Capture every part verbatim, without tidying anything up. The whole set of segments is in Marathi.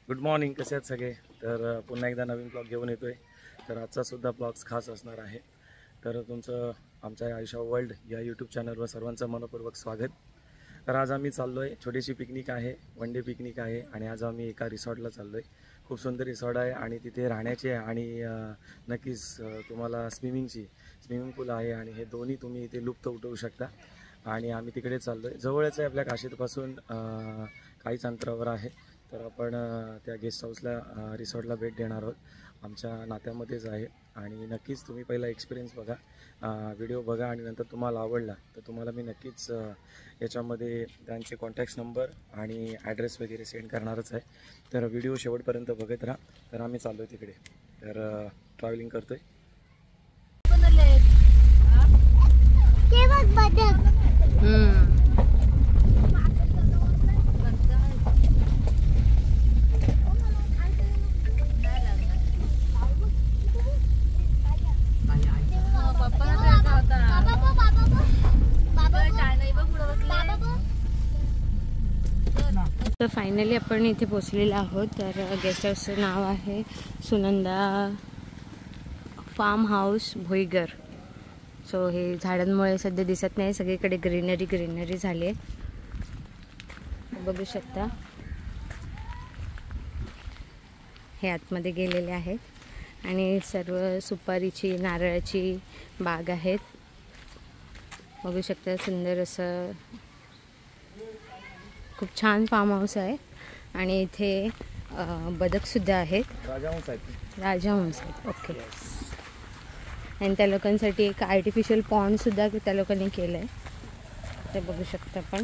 गुड मॉर्निंग, कसे आहेत सगळे? तर पुन्हा एकदा नवीन ब्लॉग घेऊन येतो आहे. तर आजचा सुद्धा ब्लॉग्स खास असणार आहे. तर तुमचं आमच्या आयुष्या वर्ल्ड या यूट्यूब चॅनलवर सर्वांचं मनपूर्वक स्वागत. तर आज आम्ही चाललो आहे, छोटीशी पिकनिक आहे, वन डे पिकनिक आहे आणि आज आम्ही एका रिसॉर्टला चाललो आहे. खूप सुंदर रिसॉर्ट आहे आणि तिथे राहण्याचे आणि नक्कीच तुम्हाला स्विमिंगची स्विमिंग पूल आहे आणि हे दोन्ही तुम्ही इथे लुप्त उठवू शकता. आणि आम्ही तिकडे चाललो आहे, जवळच आहे, आपल्या काशीदपासून काहीच अंतरावर आहे. तर आपण त्या गेस्ट हाऊसला रिसॉर्टला भेट देणार आहोत, आमच्या नात्यामध्येच आहे. आणि नक्कीच तुम्ही पहिला एक्सपिरियन्स बघा, व्हिडिओ बघा आणि नंतर तुम्हाला आवडला तर तुम्हाला मी नक्कीच याच्यामध्ये त्यांचे कॉन्टॅक्ट नंबर आणि ॲड्रेस वगैरे सेंड करणारच आहे. तर व्हिडिओ शेवटपर्यंत बघत राहा. तर आम्ही चाललो आहे तिकडे, तर ट्रॅव्हलिंग करतो आहे. तर फायनली आपण इथे पोचलेलो आहोत. तर गेस्ट हाऊसचं नाव आहे Sunanda farm house Bhoigar. So हे झाडांमुळे सध्या दिसत नाही, सगळीकडे ग्रीनरी ग्रीनरी झाली आहे, बघू शकता. हे आतमध्ये गेलेले आहेत आणि सर्व सुपारीची नारळाची बाग आहेत, बघू शकता. सुंदर असं खूप छान फार्म हाऊस आहे आणि इथे बदकसुद्धा आहेत, राजहंस आहेत. राजहंस आहेत, ओके. आणि त्या लोकांसाठी एक आर्टिफिशियल पॉन्डसुद्धा त्या लोकांनी केलं आहे, ते बघू शकता आपण.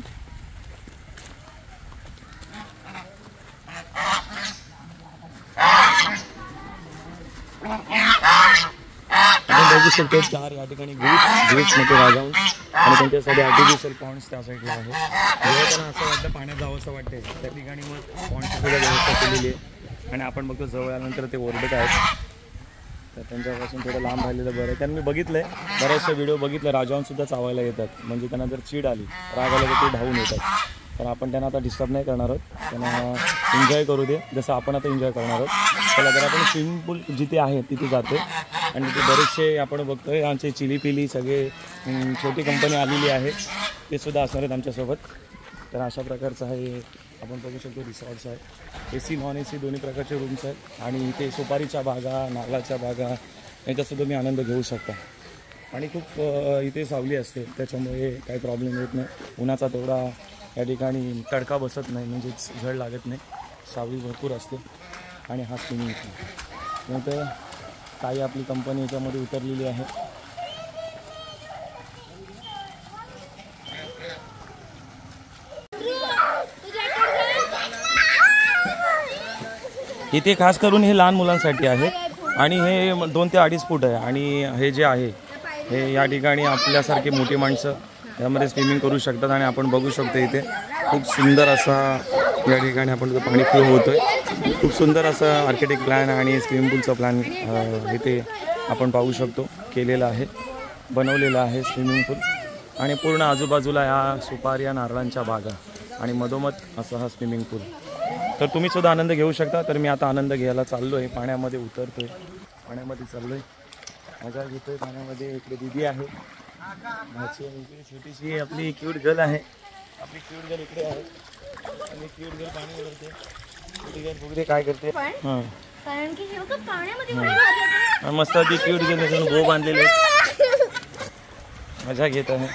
बघू शकतो चार या ठिकाणी ग्रुप्स ग्रुप्समध्ये राजहंस आणि त्यांच्यासाठी आर्टिफिशियल पॉन्ड्स त्या साईडला आहे. जेव्हा त्यांना असं वाटतं पाण्यात जावं असं वाटते त्या ठिकाणी मग पॉन्डची सुद्धा व्यवस्था केलेली आहे. आणि आपण बघतो जवळ आल्यानंतर ते ओरडत आहेत, तर त्यांच्यापासून थोडं लांब राहिलेलं बरं आहे. त्यांनी बघितलं आहे, बऱ्याचशा व्हिडिओ बघितलं, राजहंससुद्धा चावायला येतात, म्हणजे त्यांना जर चीड आली, राग आला तर ते धावून येतात. तर आपण त्यांना आता डिस्टर्ब नाही करणार आहोत, त्यांना एन्जॉय करू दे जसं आपण आता एन्जॉय करणार आहोत. त्याला जर आपण स्विमिंग पूल जिथे आहे तिथे जातो आणि तिथे बरेचसे आपण बघतो आहे आमचे चिली पिली सगळे छोटी कंपनी आलेली आहे, ते सुद्धा असणार आहेत आमच्यासोबत. तर अशा प्रकारचं आहे, आपण बघू शकतो रिसॉर्ट्स आहे, A C non A C दोन्ही प्रकारचे रूम्स आहेत. आणि इथे सुपारीच्या बागा, नारळाच्या बागा याच्यासुद्धा मी आनंद घेऊ शकता. आणि खूप इथे सावली असते, त्याच्यामुळे काही प्रॉब्लेम येत नाही. उन्हाचा तेवढा या ठिकाणी तडका बसत नाही, म्हणजेच झळ लागत नाही, सावली भरपूर असते. आणि हा स्विमिंग पूल नंतर काही आपली कंपनी याच्यामध्ये उतरलेली आहे. इथे खास करून हे लहान मुलांसाठी आहे आणि हे दोन ते अडीच फूट आहे. आणि हे जे आहे हे या ठिकाणी आपल्यासारखे मोठी माणसं यामध्ये स्विमिंग करू शकतात. आणि आपण बघू शकतो इथे खूप सुंदर असा या ठिकाणी आपण पाणी फ्लो होतो आहे. खूप सुंदर असं आर्किटेक्ट प्लॅन आणि स्विमिंग पूलचा प्लॅन इथे आपण पाहू शकतो, केलेला आहे, बनवलेला आहे स्विमिंग पूल. आणि पूर्ण आजूबाजूला या सुपारी या नारळांच्या बागा आणि मधोमध असा हा स्विमिंग पूल. तर तुम्ही सुद्धा आनंद घेऊ शकता. तर मी आता आनंद घ्यायला चाललो आहे, पाण्यामध्ये उतरतो आहे, पाण्यामध्ये चाललो आहे, मजा घेतो आहे पाण्यामध्ये. इकडे दिदी आहे, माझी इकडे छोटीशी आपली क्यूट गर्ल आहे, आपली क्यूट गर्ल इकडे आहे आणि क्यूट गर्ल पाणी उडवते. छोटी गर्ल बघते काय करते. हां, कारण की हे बघा पाण्यामध्ये मस्त ती क्यूट गर्ल त्याच्यानं गो बांधलेले, मजा घेत आहे.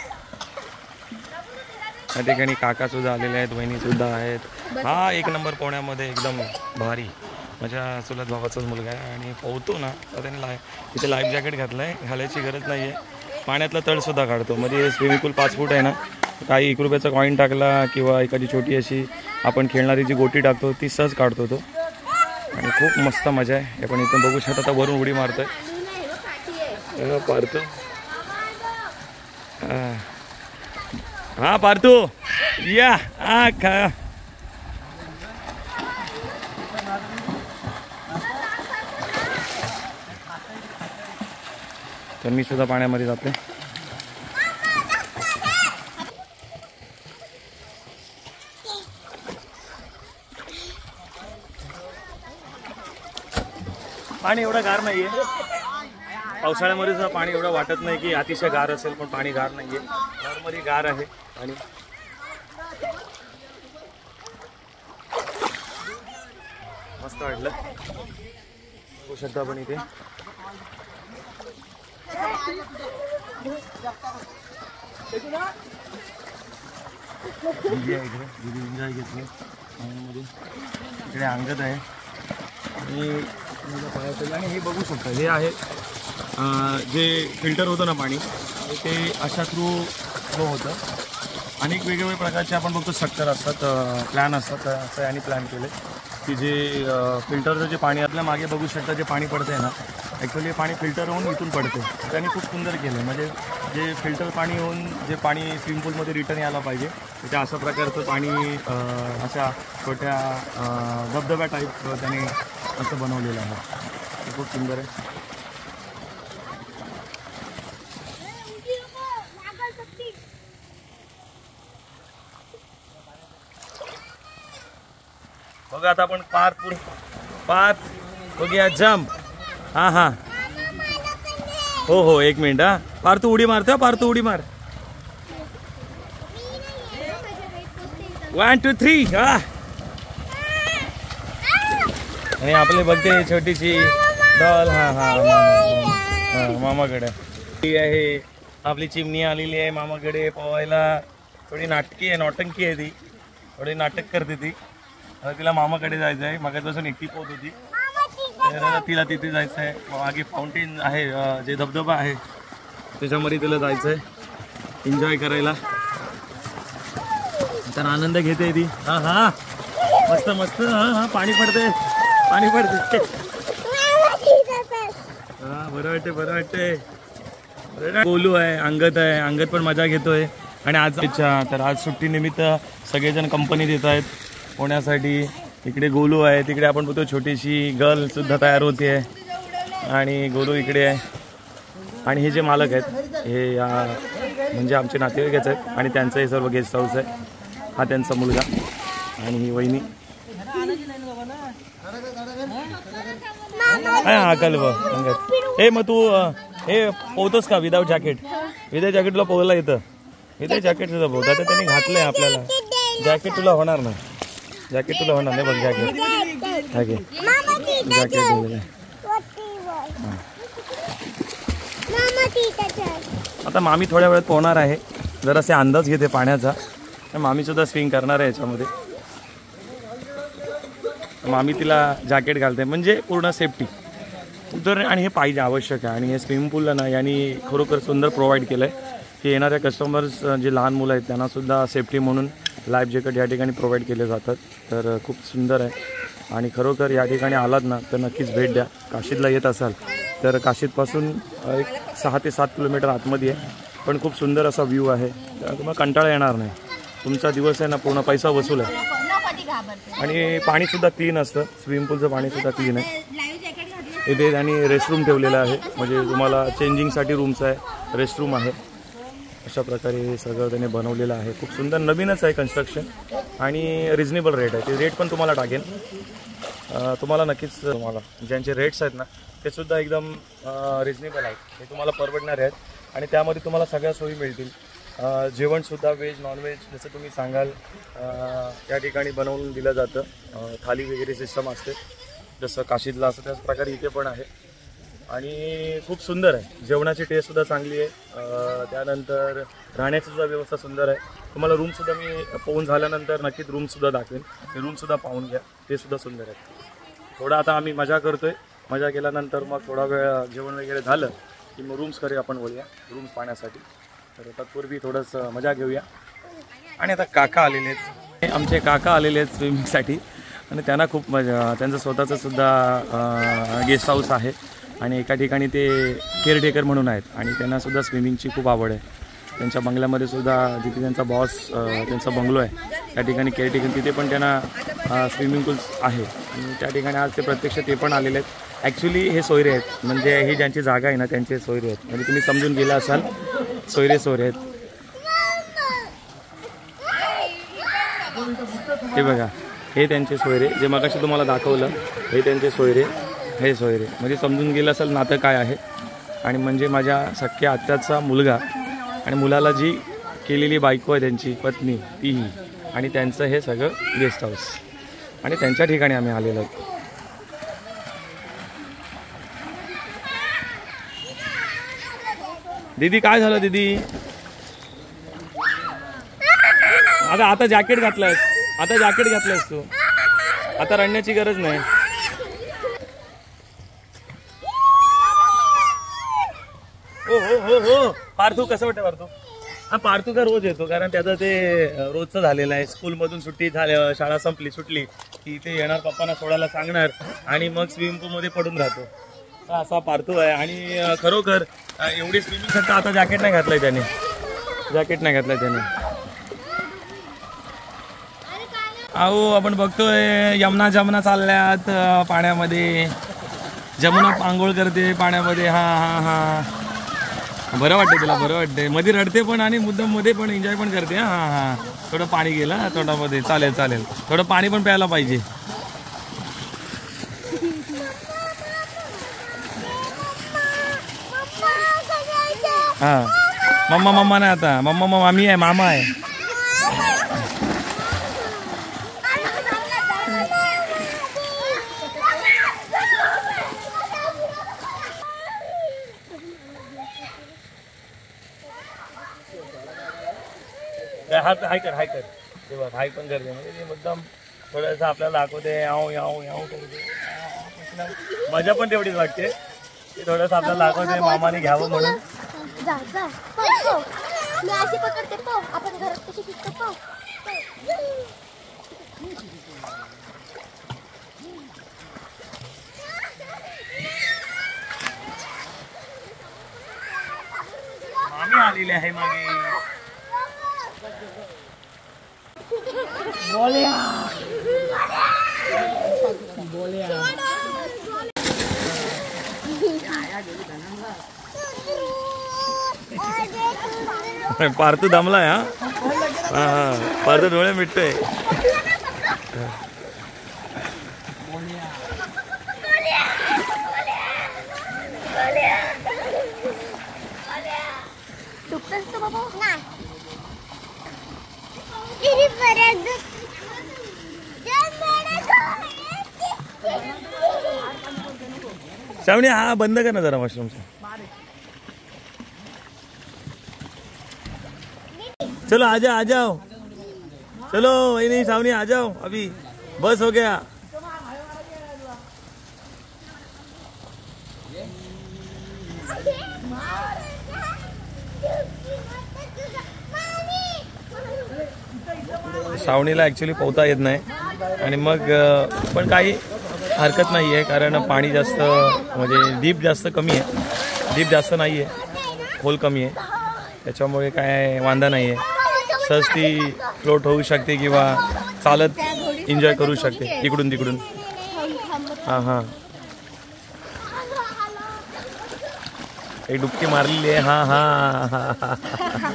त्या ठिकाणी काकासुद्धा आलेले आहेत, वहिनीसुद्धा आहेत. हा एक नंबर पोहण्यामध्ये एकदम भारी, माझ्या चुलत भावाचाच मुलगा आहे आणि पोहतो ना, तर त्याने लाय तिथे लाईफ जॅकेट घातलं आहे, घालायची गरज नाही आहे. पाण्यातला तळसुद्धा काढतो, मध्ये स्विमिंग पूल पाच फूट आहे ना, काही एक रुपयाचा कॉईन टाकला किंवा एखादी छोटी अशी आपण खेळणारी जी गोटी टाकतो ती सहज काढतो तो. आणि खूप मस्त मजा आहे. आपण इथून बघू शकता, आता वरून उडी मारतोय, पारतो. हा पारतो या आ खा. तर मी सुद्धा पाण्यामध्ये जाते. पाणी एवढं गार नाहीये, पावसाळ्यामध्ये सुद्धा पाणी एवढं वाटत नाही की अतिशय गार असेल, पण पाणी गार नाहीये, नॉर्मली गार आहे. आणि मस्त वाटलं, बघू शकता आपण इथे दिदी आहे इकडे, दिदी एन्जॉय घेतली पाण्यामध्ये. इकडे अंगद आहे आणि पाया. आणि हे बघू शकता, हे आहे जे फिल्टर होतं ना पाणी, ते अशा थ्रू फ्लो होतं. अनेक वेगवेगळ्या प्रकारचे आपण बघतो स्ट्रक्चर असतात, प्लॅन असतात. असं यांनी प्लॅन केले की जे फिल्टरचं जे पाणी आपल्या मागे बघू शकता जे पाणी पडतं आहे ना, ॲक्च्युली पाणी फिल्टर होऊन इथून पडते. त्यांनी खूप सुंदर केलं, म्हणजे जे फिल्टर पाणी होऊन जे पाणी स्विमिंग पूलमध्ये रिटर्न यायला पाहिजे, तर त्या अशा प्रकारचं पाणी अशा छोट्या धबधब्या टाईप त्याने असं बनवलेलं आहे. ते खूप सुंदर आहे. बघा आता आपण पार पूर पार बघूया जम्प. हां हां हो हो एक मिनिट. हा पार तू उडी मारतो, पार तू उडी मार. One two three. हा आणि आपले बघते छोटीशी डॉल. हा हा मामा मामाकडे ती आहे आपली चिमणी आलेली आहे मामाकडे पोवायला. थोडी नाटकी आहे, नौटंकी आहे ती, थोडी नाटक करते ती. आता तिला मामाकडे जायचं आहे, मागापासून एकटी पोहत होती, तर तिला तिथे जायचं आहे. मागे फाउंटेन आहे, जे धबधबा आहे त्याच्यामध्ये तिला जायचं आहे एन्जॉय करायला. तर आनंद घेते ती. हां हां मस्त मस्त. हां हां पाणी पडते, पाणी पडते. हां बरं वाटते, बरं वाटते. गोलू आहे, अंगद आहे, अंगद पण मजा घेतोय. आणि आज इच्छा तर आज सुट्टीनिमित्त सगळेजण कंपनी देत आहेत पोहण्यासाठी. इकडे गोलू आहे, तिकडे आपण बघतो छोटीशी गर्ल सुद्धा तयार होते आहे. आणि गोलू इकडे आहे. आणि हे जे मालक आहेत हे या म्हणजे आमचे नातेवाईकच आहेत आणि त्यांचं हे सर्व गेस्ट हाऊस आहे. हा त्यांचा मुलगा आणि ही वहिनी. हा कल अंगद. हे मग तू हे पोहतोस का विदाऊट जॅकेट? विदाऊट जॅकेट तुला पोहायला येतं? विदाऊट जॅकेट सुद्धा पोहता. तर त्यांनी घातलंय आपल्याला. जॅकेट तुला होणार नाही, जॅकेट तुला होणार नाही. बघ जॅकेट जॅकेट दिलेलं आहे. आता मामी थोड्या वेळात पोहणार आहे, जरासे अंदाज घेते पाण्याचा. मामी सुद्धा स्विंग करणार आहे याच्यामध्ये. मामी तिला जॅकेट घालते म्हणजे पूर्ण सेफ्टी उतर. आणि हे पाहिजे, आवश्यक आहे. आणि हे स्विमिंग पूलला ना यांनी खरोखर सुंदर प्रोव्हाइड केलं आहे की येणाऱ्या कस्टमर्स जे लहान मुलं आहेत त्यांनासुद्धा सेफ्टी म्हणून लाईफ जॅकेट या ठिकाणी प्रोव्हाइड केले जातात. तर खूप सुंदर आहे. आणि खरोखर या ठिकाणी आलात ना तर नक्कीच भेट द्या. काशीदला येत असाल तर काशीदपासून एक सहा ते सात किलोमीटर आतमध्ये आहे, पण खूप सुंदर असा व्ह्यू आहे. तर तुम्हाला कंटाळा येणार नाही. तुमचा दिवस आहे ना पूर्ण पैसा वसूल आहे. आणि पाणीसुद्धा क्लीन असतं, स्विमिंग पूलचं पाणीसुद्धा क्लीन आहे. इथे आणि रेस्टरूम ठेवलेलं आहे, म्हणजे तुम्हाला चेंजिंगसाठी रूम्स आहे, रेस्टरूम आहे. अशा प्रकारे हे सगळं त्याने बनवलेलं आहे. खूप सुंदर, नवीनच आहे कन्स्ट्रक्शन आणि रिजनेबल रेट आहे. ते रेट पण तुम्हाला टाकेन, तुम्हाला नक्कीच. तुम्हाला ज्यांचे रेट्स आहेत ना ते सुद्धा एकदम रिजनेबल आहेत, हे तुम्हाला परवडणारे आहेत. आणि त्यामध्ये तुम्हाला सगळ्या सोयी मिळतील. जेवणसुद्धा व्हेज नॉनव्हेज जसं तुम्ही सांगाल त्या ठिकाणी बनवून दिलं जातं. थाली वगैरे सिस्टम असते जसं काशीदला असं त्याच प्रकारे इथे पण आहे. आणि खूप सुंदर आहे. जेवणाची टेस्टसुद्धा चांगली आहे. त्यानंतर राहण्याची सुद्धा व्यवस्था सुंदर आहे. तुम्हाला रूमसुद्धा मी पोहून झाल्यानंतर नक्कीच रूमसुद्धा दाखवेन, ते रूमसुद्धा पाहून घ्या, ते सुद्धा सुंदर आहे. थोडा आता आम्ही मजा करतो आहे. मजा केल्यानंतर मग थोडा वेळ जेवण वगैरे झालं की मग रूम्सकडे आपण वळूया, रूम्स पाहण्यासाठी. तर तत्पूर्वी थोडंसं मजा घेऊया. आणि आता काका आलेले आहेत, आमचे काका आलेले आहेत स्विमिंगसाठी. आणि त्यांना खूप मजा, त्यांचं स्वतःचं सुद्धा गेस्ट हाऊस आहे आणि एका ठिकाणी ते केअरटेकर म्हणून आहेत. आणि त्यांनासुद्धा स्विमिंगची खूप आवड आहे. त्यांच्या बंगल्यामध्ये सुद्धा जिथे त्यांचा बॉस त्यांचा बंगलो आहे त्या ठिकाणी केअरटेकर, तिथे पण त्यांना स्विमिंग पूल आहे. आणि त्या ठिकाणी आज ते प्रत्यक्ष ते पण आलेले आहेत. ॲक्च्युली हे सोयरे आहेत, म्हणजे ही ज्यांची जागा आहे ना त्यांचे सोयरे आहेत. म्हणजे तुम्ही समजून गेला असाल, सोयरे सोयरे आहेत. हे बघा, हे त्यांचे सोयरे, जे मगाशी तुम्हाला दाखवलं हे त्यांचे सोयरे. हे सोयरे, म्हणजे समजून गेलं असेल नातं काय आहे. आणि म्हणजे माझ्या सख्या आत्याचा मुलगा आणि मुलाला जी केलेली बायको आहे त्यांची पत्नी तीही, आणि त्यांचं हे सगळं गेस्ट हाऊस, आणि त्यांच्या ठिकाणी आम्ही आलेलो आहोत. दीदी काय झालं दीदी? आता आता जॅकेट घातलंयस, आता जॅकेट घातलंयस तू, आता रडण्याची गरज नाही. हो हो हो हो पार्थू कसं वाटतं पार्थू? हा पार्थू का रोज येतो, कारण त्याचं ते रोजचं झालेलं आहे. स्कूलमधून सुट्टी झाल्या, शाळा संपली सुटली की इथे येणार, पप्पांना सोडायला सांगणार आणि मग स्विमिंग पूलमध्ये पडून राहतो. असा पार्थू आहे. आणि खरोखर एवढी स्विमिंग करता आता जॅकेट नाही घातलंय त्याने, जॅकेट नाही घातलंय त्याने. अहो आपण बघतोय यमुना जमुना चालल्यात पाण्यामध्ये, जमुना आंघोळ करते पाण्यामध्ये. हा हा हा बरं वाटते तिला, बरं वाटते. मध्ये रडते पण आणि मुद्दाम मध्ये पण एन्जॉय पण करते. हा हा थोडं पाणी गेलं तोंडामध्ये, चालेल चालेल, थोडं पाणी पण प्यायला पाहिजे. हा मम्मा मम्मा नाही आता, मम्मा मम्मा मामी आहे, मामा आहे. हाय हाय कर हाय कर ते बघ, हाय पण करते. म्हणजे ते मुद्दाम थोडंसं आपल्याला दाखवते, याव याव याव करते. मजा पण तेवढीच वाटते की थोडंसं आपल्याला दाखवते मामाने घ्यावं म्हणून. मामी आलेली आहे मागे. बोलिया बोलिया पार्थू दमलाय. हा हा हा पार्थू डोळे मिटतोय. श्रावणी हा बंद कर ना जरा मशरूमचा. चलो आ जाओ आ जाओ, चलो वही नहीं श्रावणी आ जाओ, अभी बस हो गया. श्रावणीला ॲक्च्युली पोहता येत नाही आणि मग पण काही हरकत नाही आहे, कारण पाणी जास्त म्हणजे डीप जास्त कमी आहे, डीप जास्त नाही आहे, खोल कमी आहे, त्याच्यामुळे काय वांधा नाही आहे. सहज ती फ्लोट होऊ शकते किंवा चालत एन्जॉय करू शकते इकडून तिकडून. हां हां एक डुबकी मारलेली आहे. हां हां हां हां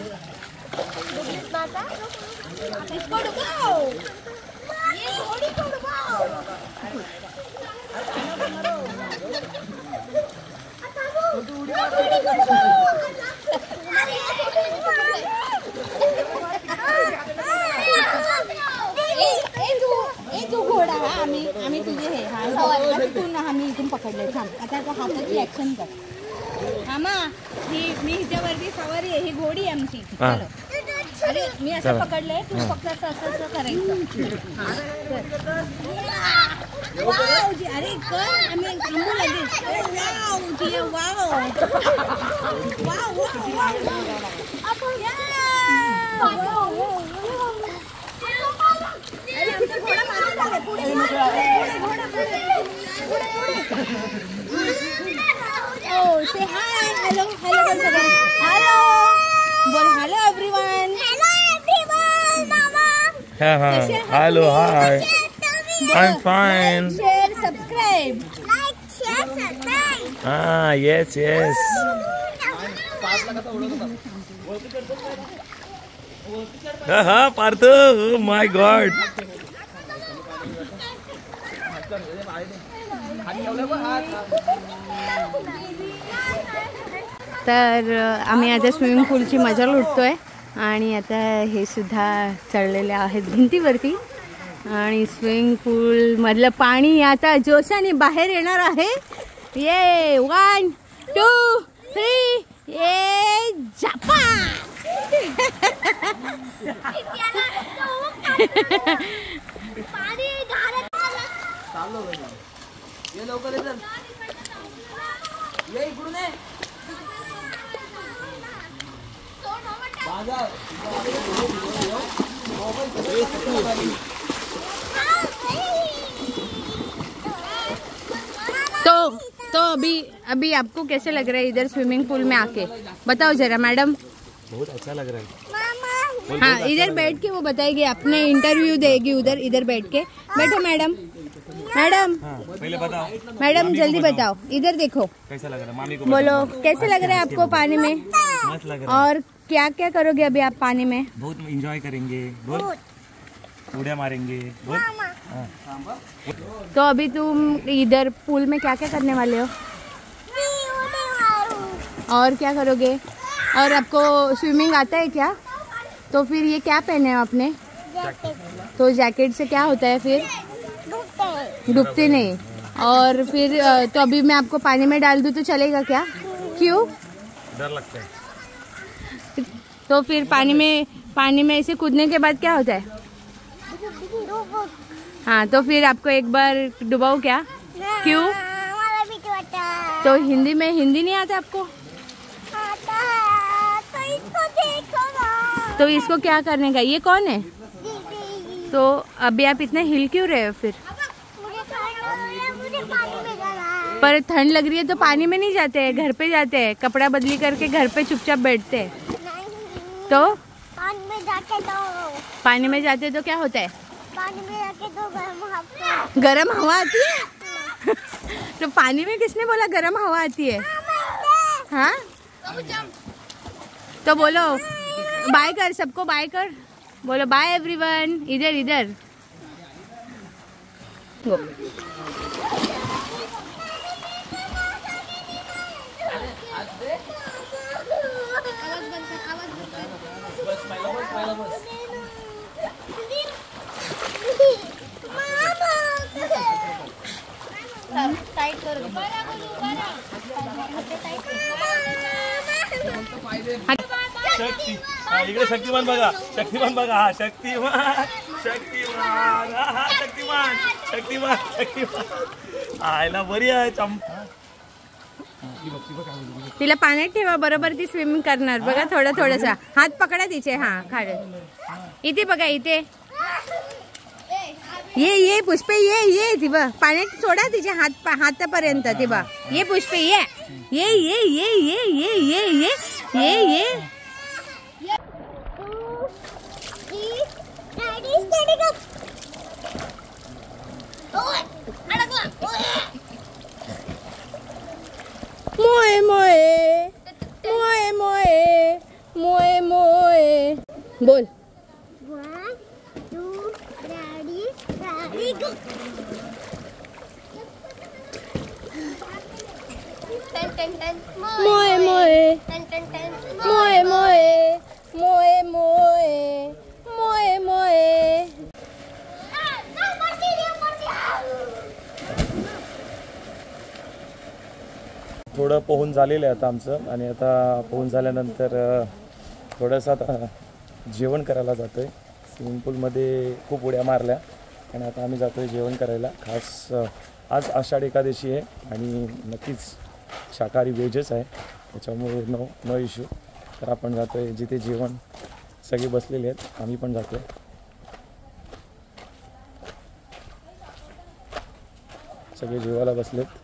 आम्ही आम्ही तुझे हे आम्ही इथून पकडले. थांब आता हाताची ऍक्शन कर. हामा ही मी हिच्यावरती सवारी आहे, ही घोडी आमची. अरे मी असं पकडलंय, तू फक्त असं असं असं करायचं. अरे कर, आम्ही थांबू लगेच. Wow wow Oh, say hi. Hello, hello, hello, hello. Well, hello everyone. Hello everyone, Mama. Ha ha. Hello, hi. I'm fine. Like, share, subscribe. Like, share, subscribe. Ah, yes, yes. Ha ha, Parthu. Oh my God. तर आम्ही आता स्विमिंग पूलची मजा लुटतोय आणि आता हे सुद्धा चढलेले आहेत भिंतीवरती आणि स्विमिंग पूल मधलं पाणी आता जोशाने बाहेर येणार आहे. ये वन टू थ्री ये झापा. तो तो अभी अभी आपको कैसे लग रहा है इधर स्विमिंग पूल में आके? बताओ जरा मैडम. बहुत अच्छा लग रहा है. हाँ इधर बैठ के वो बताएगी, अपने इंटरव्यू देगी उधर. इधर बैठ के बैठो मैडम. मैडम पहले बताओ. मैडम जल्दी बताओ. इधर देखो कैसा लग रहा है मामी को बोलो. कैसे लग रहा है आपको पानी में? मस्त लग रहा है. और क्या क्या करोगे अभी आप पानी में? बहुत एंजॉय करेंगे. बोल उड़िया मारेंगे. बोल. हाँ. तो अभी तुम इधर पूल में क्या क्या करने वाले हो और क्या करोगे? और आपको स्विमिंग आता है क्या? तो फिर ये क्या पहने हो आपने? तो जैकेट से क्या होता है फिर? डूबते नहीं. और फिर तो अभी मैं आपको पानी में डाल दूँ तो चलेगा क्या? क्यों? डर लगता है. तो फिर पानी में पानी में ऐसे कूदने के बाद क्या होता है? हाँ तो फिर आपको एक बार डुबाओ क्या? क्यों? तो हिंदी में हिंदी नहीं आता आपको? आता है, तो इसको देखो ना. तो इसको क्या करने का? ये कौन है? दीदी, तो अभी आप इतना हिल क्यों रहे हो फिर? मुझे ठंड लग रही है, मुझे पानी में जाना है. पर ठंड लग रही है तो पानी में नहीं जाते हैं, घर पे जाते हैं. कपड़ा बदली करके घर पे चुपचाप बैठते हैं. नहीं, तो पानी में जाके तो पानी में जाते तो क्या होता है? पानी में जाके तो गर्म हवा. गरम हवा आती है. तो पानी में किसने बोला गरम हवा आती है? हाँ तो बोलो बाय कर, सबको बाय कर. बोलो बाय एवरीवन. इधर इधर गो. टाइट कर. शक्ती. हा, इकडे शक्तिमान बघा. शक्तिमान बघा. हा शक्तिमान शक्तिमान हा शक्तिमान शक्तिमान शक्तिमान. आयला बरी आहे चंपा. तिला पाण्यात ठेवा बरोबर ती स्विमिंग करणार. बघा थोडं थोडंसं हात पकडा तिचे. हा खाड इथे बघा इथे. ये ये पुष्पे ये ये ती बघ पाण्यात सोडा तिचे हात हातापर्यंत. ती बघ ये पुष्पे ये ये ये ये ये ये ये ये ये ये मोए मोए मोए मोए मोए मोए. बोल. One, two, ready, ready, go. Ten, ten, ten. मोए मोए Ten, ten, ten. मोए मोए मोए मोए मोए मोए. Ah, no, Marty, no, Marty. थोडं पोहून झालेलं आहे आता आमचं. आणि आता पोहून झाल्यानंतर थोडंसं आता जेवण करायला जातो आहे. स्विमिंग पूलमध्ये खूप उड्या मारल्या आणि आता आम्ही जातो आहे जेवण करायला. खास आज आषाढ एकादशी आहे आणि नक्कीच शाकाहारी व्हेजच आहे त्याच्यामुळे नो नो इश्यू. तर आपण जातो आहे जिथे जेवण सगळे बसलेले आहेत. आम्ही पण जातो आहे. सगळे जेवायला बसलेत.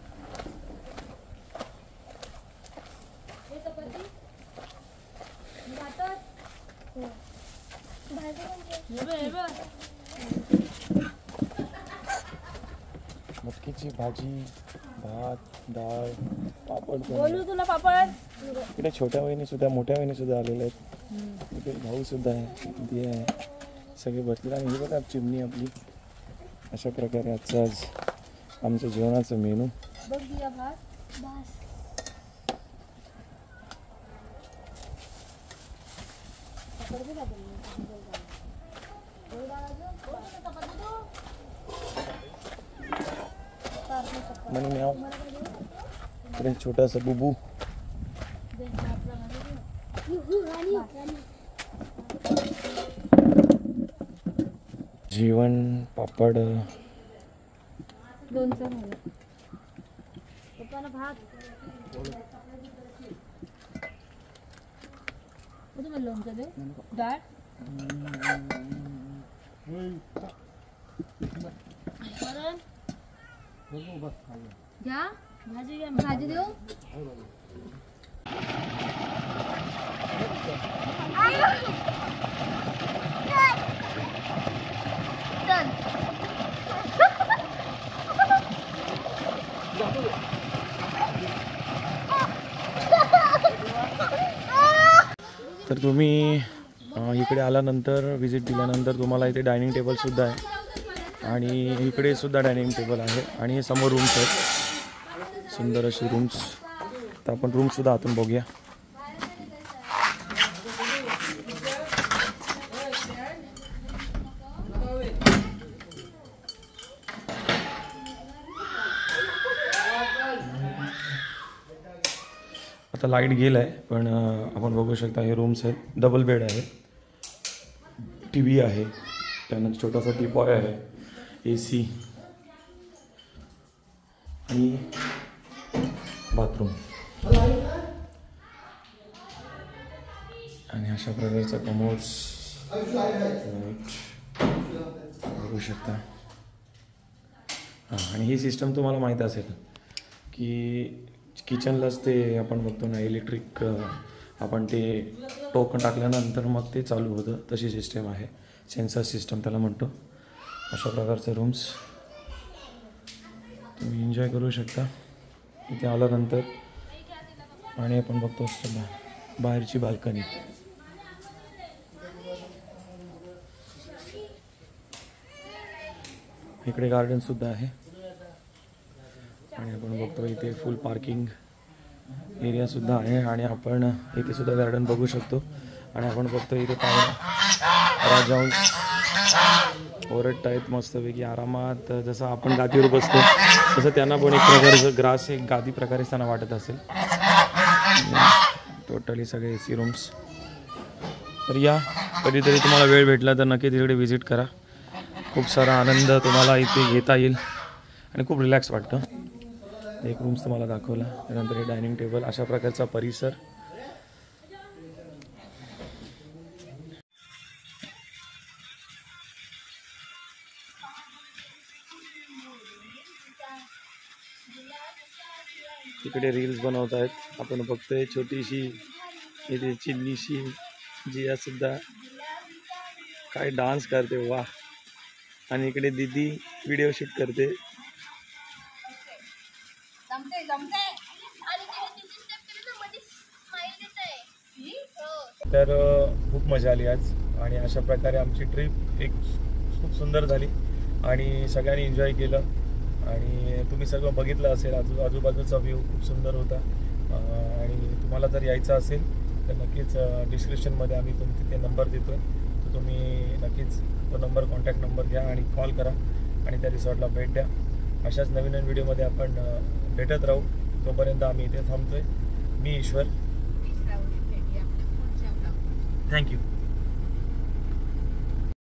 मटकीची भाजी, भात, डाळ, पापड. बोलू तुला पापड. इकडे छोट्या वहिनी सुद्धा मोठ्या वहिनी सुद्धा आलेल्या आहेत. इकडे भाऊ सुद्धा आहे, दिदी आहे, सगळे बसले. आणि ही बघा चिमणी आपली. अशा प्रकारे आजचं आज आमचं जेवणाचं मेनू. बघ दिया भात बस मनी म्याव. इकडे छोटासा बुबू. जेवण पापड. लोणचं झालं पप्पाला भात कुठे लोणचं दे डाळ घ्या भाजी घ्या भाजी देऊ तर तुम्ही अं, इकडे आल्यानंतर विजिट दिल्यानंतर तुम्हाला इथे डायनिंग टेबलसुद्धा आहे आणि इकडे सुद्धा डायनिंग टेबल आहे आणि हे समोर रूम्स आहेत, सुंदर अशी रूम्स. तर आपण रूमसुद्धा आतून बघूया. आता लाईट गेला आहे पण अं, आपण बघू शकता हे रूम्स आहेत. डबल बेड आहे, टी व्ही आहे, त्यानंतर छोटासा टीपॉय आहे, ए सी आणि बाथरूम आणि अशा प्रकारचा कमोड्स बघू शकता. हां, आणि ही सिस्टम तुम्हाला माहीत असेल की किचनलाच ते आपण बघतो ना इलेक्ट्रिक, आपण ते टोकन टाकल्यानंतर मग ते चालू होतं, तशी सिस्टम आहे. सेन्सर सिस्टम त्याला म्हणतो. अशा प्रकारचे रूम्स तुम्ही एन्जॉय करू शकता इथे आल्यानंतर. आणि आपण बघतो बा बाहेरची बाल्कनी. इकडे गार्डनसुद्धा आहे आणि आपण बघतो इथे फुल पार्किंग एरियासुद्धा आहे आणि आपण इथे सुद्धा गार्डन बघू शकतो. आणि आपण बघतो इथे पाहुणे राजहंस ओरडत आहेत मस्तपैकी आरामात. जसं आपण गादीवर बसतो तसं त्यांना पण एक प्रकारचं ग्रास एक गादी प्रकारे त्यांना वाटत असेल. टोटली सगळे ए सी रूम्स. तर या कधीतरी तुम्हाला वेळ भेटला तर नक्की तिकडे व्हिजिट करा. खूप सारा आनंद तुम्हाला इथे घेता येईल आणि खूप रिलॅक्स वाटतं. एक रूम्स तुम्हाला दाखवला, त्यानंतर हे डायनिंग टेबल, अशा प्रकारचा परिसर. तिकडे रील्स बनवत आहेत आपण बघतोय. छोटीशी इथे चिल्लीशी जिया सुद्धा काय डान्स करते, वा. आणि इकडे दीदी व्हिडिओ शूट करते. तर खूप मजा आली आज आणि अशा प्रकारे आमची ट्रिप एक खूप सुंदर झाली आणि सगळ्यांनी एन्जॉय केलं. आणि तुम्ही सगळं बघितलं असेल, आजू आजूबाजूचा व्ह्यू खूप सुंदर होता. आणि तुम्हाला जर यायचं असेल तर नक्कीच डिस्क्रिप्शनमध्ये आम्ही तुम तिथे नंबर देतो आहे, तर तुम्ही नक्कीच तो नंबर कॉन्टॅक्ट नंबर घ्या आणि कॉल करा आणि त्या रिसॉर्टला भेट द्या. अशाच नवीन नवीन व्हिडिओमध्ये आपण भेटत राहू. तोपर्यंत आम्ही इथे थांबतो आहे. मी ईश्वर. थँक्यू.